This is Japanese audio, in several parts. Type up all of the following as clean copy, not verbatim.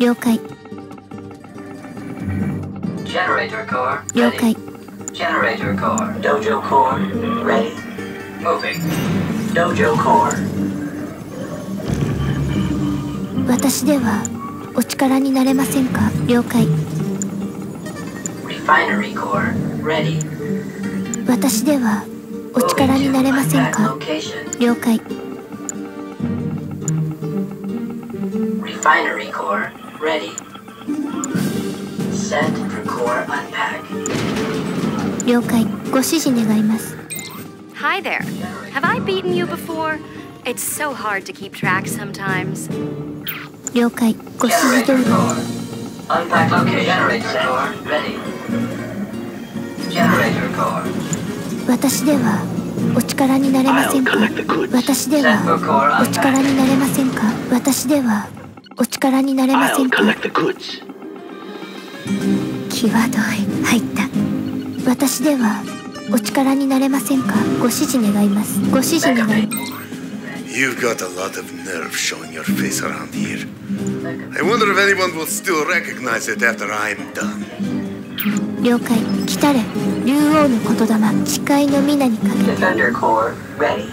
了解。 Generator core 了解。 Generator core. Dojo core ready. Moving. Dojo core. 私ではお力になれませんか。了解。 Refinery core ready. 私ではお力になれませんか。 了解。 Refinery core ready. Set for core unpack. 了解。ご指示願います。 Hi there. Have I beaten you before? It's so hard to keep track sometimes. 了解。ご指示通り。 Unpack location. Generator core ready. Generator core. 私ではお力になれませんか。私ではお力になれませんか。私ではお力になれませんか。際どい。入った。私ではお力になれませんか。ご指示願います。ご指示願います。 You've got a lot of nerve showing your face around here. I wonder if anyone will still recognize it after I'm done. 了解。来たれ。竜王の言霊。誓いの皆にかけ。 Defender core ready.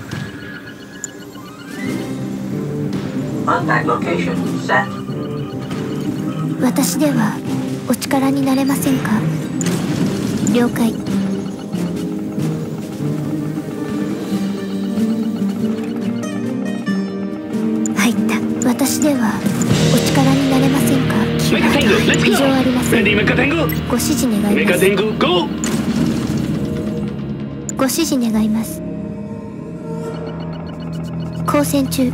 Unpack location set. 私ではお力になれませんか。了解。入った。私ではお力になれませんか。異常ありません。ご指示願います。ご指示願います。交戦中。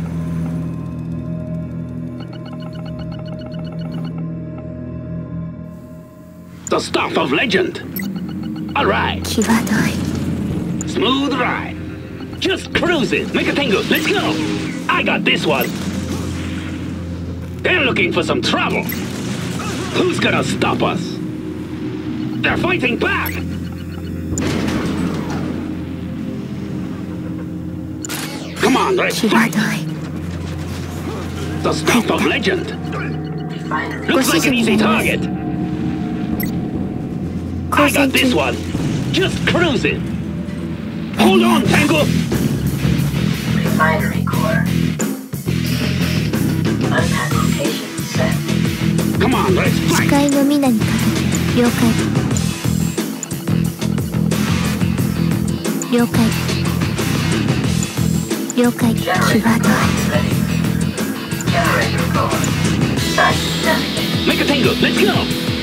The stuff of legend. All right. 際どい。 Smooth ride. Just cruise it. Make a tango. Let's go. I got this one. They're looking for some trouble. Who's gonna stop us? They're fighting back. Come on, let's 際 fight. どい。 The stuff of legend. Refinery. Looks like an easy target. I 交 got 戦 this 中。 one. Just cruise it. Hold on, Tango. Refinery core. Unpack location set. Come on, let's 誓 fight. いの皆にかけて。了解。了解。了解。際 Generator どい。 core ready. Generator core. Site designated. Make a tango. Let's go.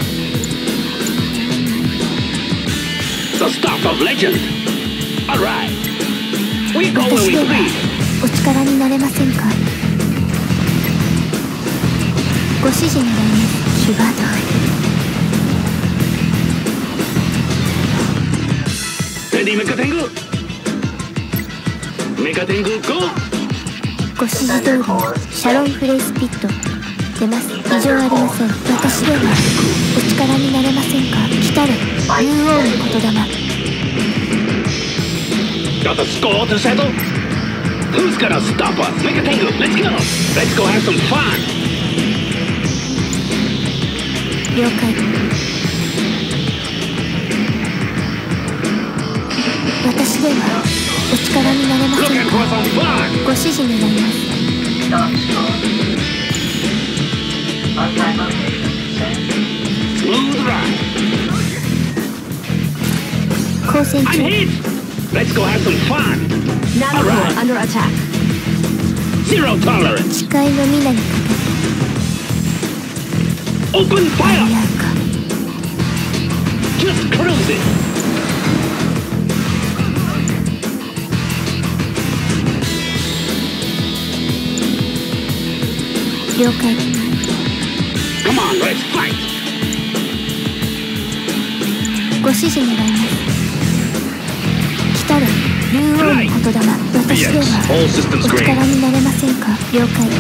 The stuff of legend. All right. We go where 私 we では please. お力になれませんか。ご指示願います。際どい。 Ready, make a tango. Make a tango. Go. ご指示通りシャロンフレイスピット出ます。異常ありません。私ではお力になれませんか。来たれ。竜王の言霊。 Got the score to settle? Who's gonna stop us? Make a tango. Let's go. Let's go have some fun. 了解。私ではお力になれませ Looking ん for か。 some fun. ご指示願います。 Dog score. Unpack location set. Smooth ride. 交戦 I'm 中。 hit. Let's go have some fun. All right. Under attack. Zero tolerance. 誓いの皆にか Open けて。 fire. やるか。 Just cruise it. 了解。 Come on, let's fight. ご指示願います。来たれ。竜王の言霊。私ではお力になれませんか。了解。入った。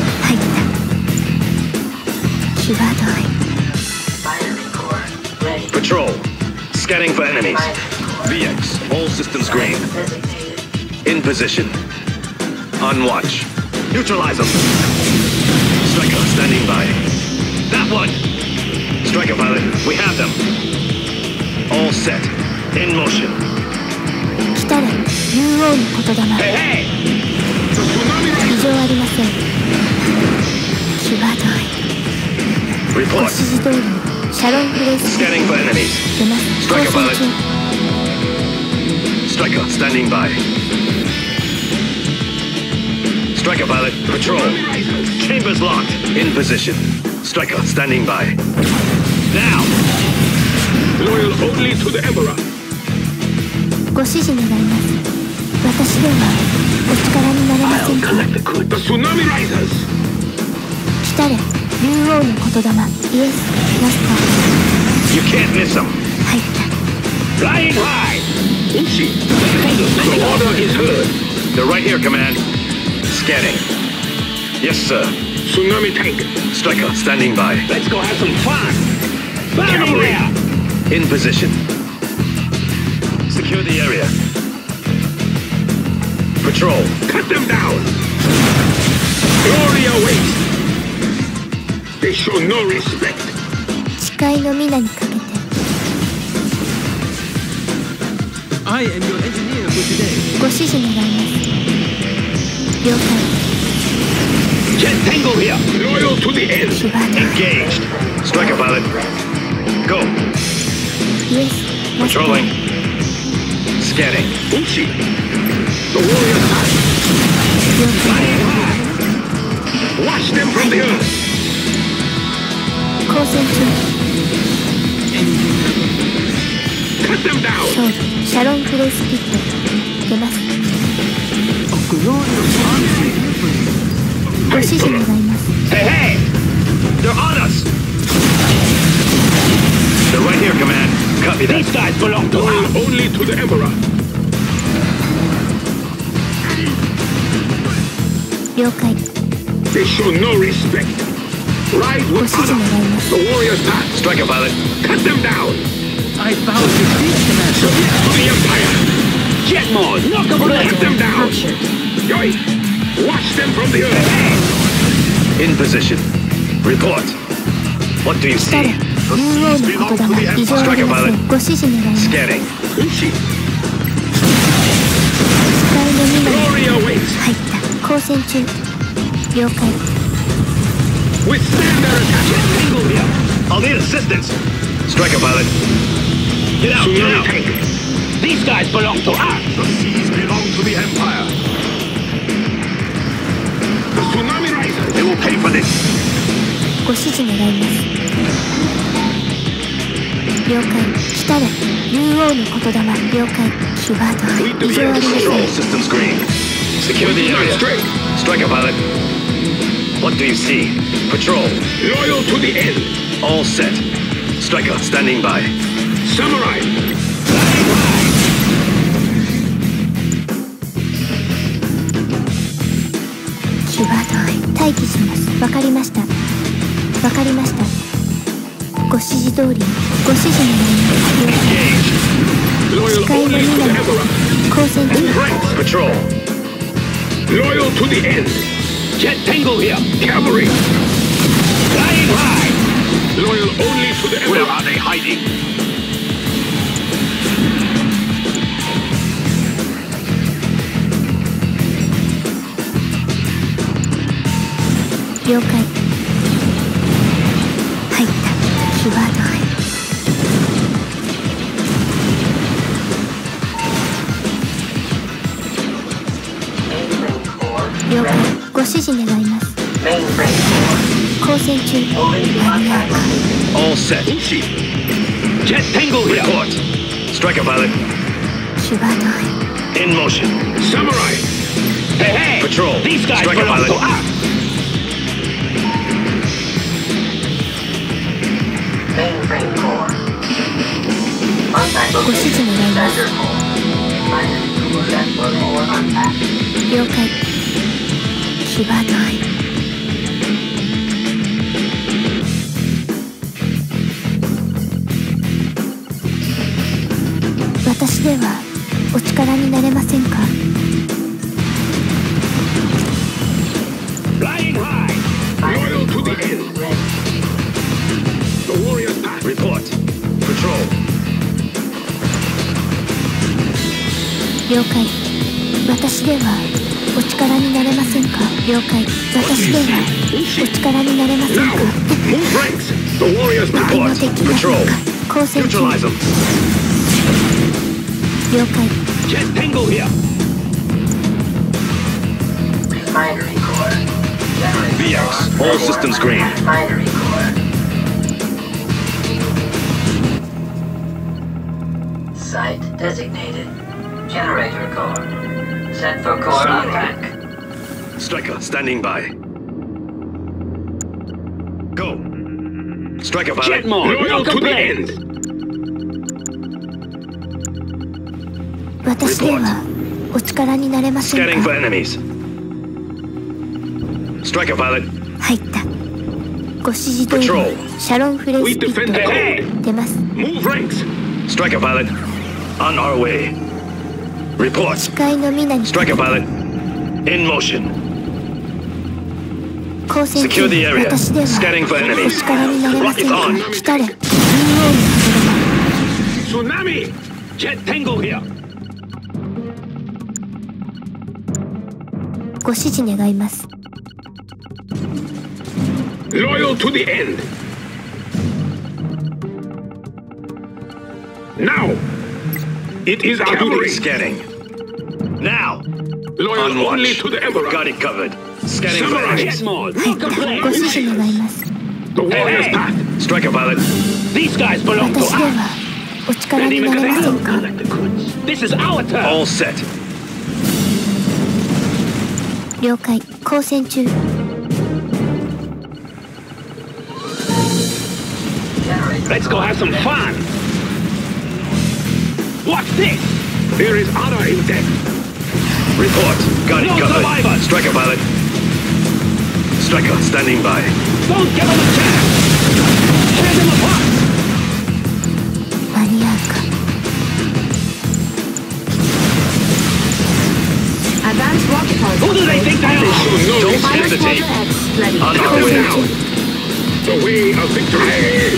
際どい。 Refinery core ready. Patrol. Scanning for enemies. VX. All systems green. Designated. In position. On watch. Neutralize them. Striker standing by. That one! Striker pilot, we have them. All set. In motion. 来たれ竜王の言霊 Hey, hey! 異常ありません。際どい。ご Report. 指示通りにシャロンフレイス Scanning for enemies. 出ます。 Striker 交 pilot. 戦 Striker, standing by. Striker pilot, patrol. Chambers locked. In position. Striker, standing by. Now! Loyal only to the Emperor. 中ご指示願います。私ではお力になれませ I'll んか。 collect the good. The tsunami risers. 来たれ竜王の言霊イエスマスタ You can't miss them. ー入った。 Flying high. Uchi. The order is heard. They're right here, command. Scanning. Yes, sir. Tsunami tank. Striker, standing by. Let's go have some fun. Cavalry. In position. Secure the area. Patrol. Cut them down. Glory awaits. They show no respect. 誓いの皆にかけて I am your engineer for today. ご指示願います。了解。 Jet Tango here. Loyal to the end. 際どい。 Engaged. Striker pilot. Go. イエスマスター Patrolling. Scanning. Uchi. The warrior's touch. 了解。 Flying high. Watch them from the earth. 交戦中 Cut them down. 勝利シャロンフレイスピット出ます。 A glorious army. ご指示願います。 Hey, hey! They're on us! They're right here, command. Copy that. These guys belong to us. Only to the Emperor. 了解。 They show no respect. Rise ご with 指示 honor. 願います。 The warrior's path. Striker pilot. Cut them down. I bow to this command. To the Empire. Jet mode. Knock them down. Cut them down. Yoi. Watch them from the earth. In position. Report. What do you 来たれ see? 竜王の言霊異常ありません。ご指示願います。誓 Scanning. Uchi. いの皆に Glory awaits. 入った。交戦中了解。 Withstand their attack. Jet Tango here. I'll need assistance. Striker pilot. Get out, get Tsunami out. tank. These guys belong to us. The seas belong to the Empire. The tsunami risers. They will pay for this. ご指示願います。了解。来たれ竜王の言霊了解。際どい。異常ありませ Control ん。 systems green. Secure the area. Straight. Striker pilot. What do you see? Patrol. Loyal to the end. All set. Striker standing by. Samurai. 際どい。待機します。わかりました。わかりました。ご指示通りにご指示願います。了解。 Loyal 誓いの only to 皆 the に Emperor. 交戦中 Ranks. Patrol. Loyal to the end. Jet Tango here. Cavalry. Flying high. Loyal only to the Where Emperor. are they hiding? 了解。入った。際どい。了解。ご指示願います。 Mainframe 交戦中間に合うか。 All set. Uchi. Jet Tango here. Report. Striker pilot. 際どい。 In motion. Samurai. Hey, hey. Patrol. These guys Striker belong pilot. to us. Mainframe core. Unpack ご指示願います。 Center core. Minus Network core unpacked. 了解。際どい。私ではお力になれませんか。 Flying high. Loyal to the end. 了解。私ではお力になれませんか。了解。私ではお力になれませんか。 Move ranks. The warriors 敵の report. 敵が Patrol. 交戦中。 Neutralize them. 了解。 Jet Tango here. Refinery core. Generator VX, core. all systems green. Refinery core. Site designated. Generator core. Set for core attack. Striker, standing by. Go. Striker pilot. Jet mode. Loyal to the end. 私ではお力になれません Scanning for か。 enemies. Striker pilot. 入った。ご指示通り Patrol. シャロンフレー We スピッ defend the ト code. 出ます。 Move ranks. Striker pilot. On our way. Report. 視界の皆に Striker pilot. In motion. 交戦中。 Secure the area. 私では Scanning for お enemies. 力になれませんか。 Rocket on. 来たれ。竜王の Tsunami. Jet Tango here. ご指示願います。 Loyal to the end. Now. It is our Cavalry duty. scanning. Now. Loyal On watch. only to the Emperor. Got it covered. Scanning for Samurai. enemies. Mode. ご指示願います。 The warrior's path. Striker pilot. These guys belong 私ではお力になれませんか。 This is our turn. All set. 了解。交戦中。 Let's go have some fun. What's this? There is honor in death. Report. Got it No covered. survivors. Striker pilot. Striker standing by. Don't give them a chance. Tear them apart. 間に合うか。 Advanced rocket Who do they think they are? Don't hesitate. On our way out. The way of victory.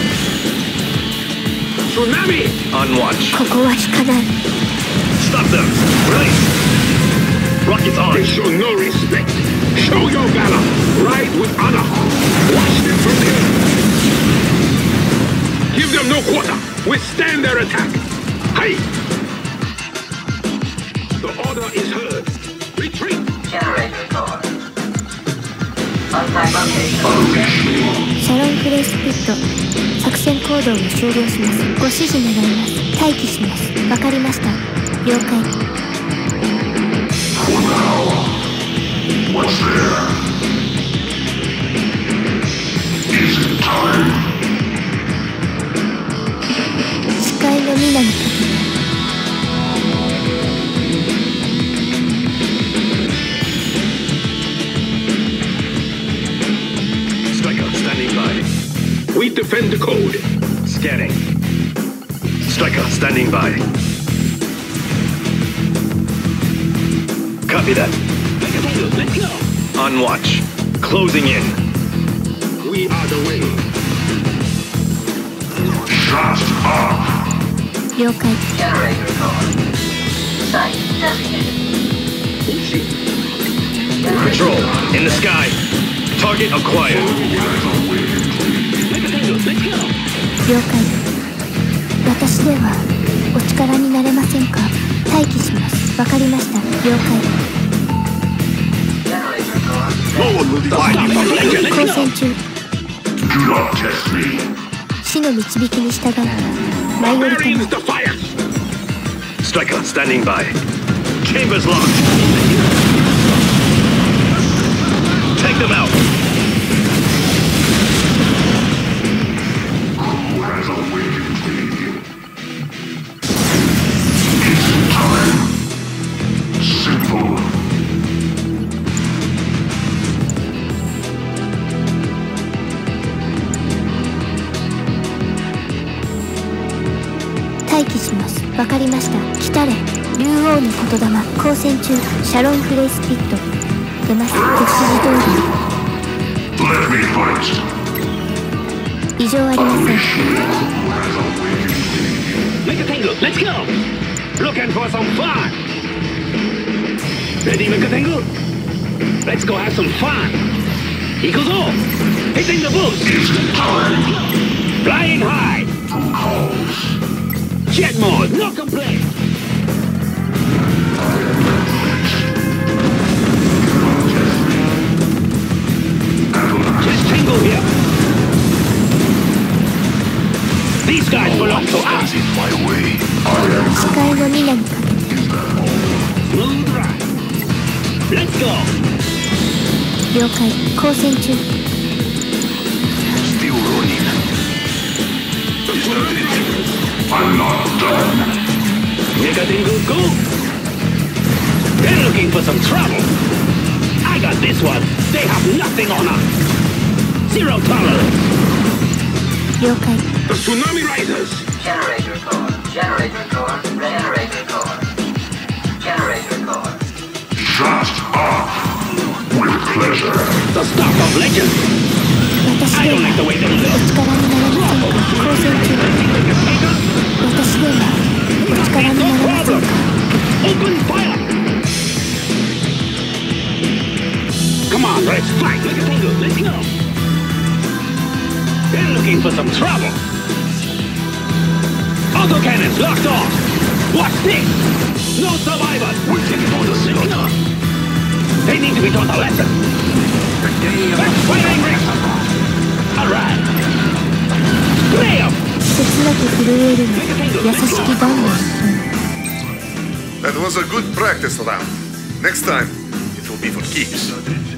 Tsunami. On watch. ここは引かない。 Stop them. Release. Rockets on. They show no respect. Show your valor. Ride with honor. Watch them from the air. Give them no quarter. Withstand their attack. Hey! The order is heard. Retreat. Generator core. Contact location. シャロンフレースピット作戦行動を終了します。ご指示願います。待機します。わかりました。了解。 What's there? Is it time? 視界の皆にかけて Striker standing by. We defend the code. Scanning. Striker standing by. Copy that. Let's go. On watch. Closing in. We are the way. Shut up! 了解。 Generator core. Site designated. Patrol. In the sky. Target acquired. 了解。私ではお力になれませんか。待機します。わかりました。了解。 Generator core. Forward with the lightning! 交戦中。 Do not test me! 死の導きに従って舞い降りた Marines ま the fire. Striker standing by. Chambers locked. Take them out. Who has awakened me? Is it time? Simple. 待機します。わかりました。来たれ。竜王の言霊。交戦中。シャロンフレースピット。出ます。ご指示通 Let me fight. り。異常ありません。 Who has awakened me? Make a tango. Let's go. Looking for some fun. Ready, Megatengu? Let's go have some fun. Ikuzo! Hitting the boost! Flying high! Jet mode, no complaint! Jet Tango here! These guys belong to us! 視界の南か Smooth ride! Let's go! 了解光線中 I'm not done. Megatengu, go! They're looking for some trouble! I got this one! They have nothing on us! Zero tolerance! 了解 The tsunami risers! Generator core. Generator core. Generator core. Generator core. Shut up. With pleasure. The stuff of legend! 私 I で don't は like the way they お look! 力になれませんか光線中私ではお力になれませんか Open fire! Come on, let's fight! Megatengu, let's go! They're looking for some trouble! Autocannons locked off! Watch this! No survivors! Waiting for the signal! They need to be taught a lesson! Let's firing ring! Alright! Play up! 切なく震えるの優しきダンの That was a good practice round. Next time, it will be for keeps.